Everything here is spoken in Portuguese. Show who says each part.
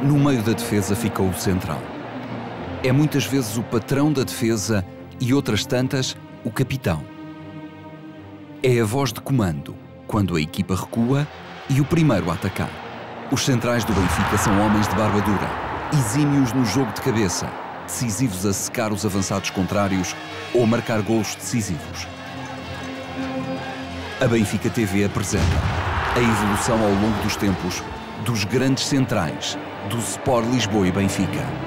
Speaker 1: No meio da defesa fica o central. É muitas vezes o patrão da defesa e outras tantas o capitão. É a voz de comando quando a equipa recua e o primeiro a atacar. Os centrais do Benfica são homens de barba dura, exímios no jogo de cabeça, decisivos a secar os avançados contrários ou a marcar golos decisivos. A Benfica TV apresenta a evolução ao longo dos tempos dos grandes centrais do Sport Lisboa e Benfica.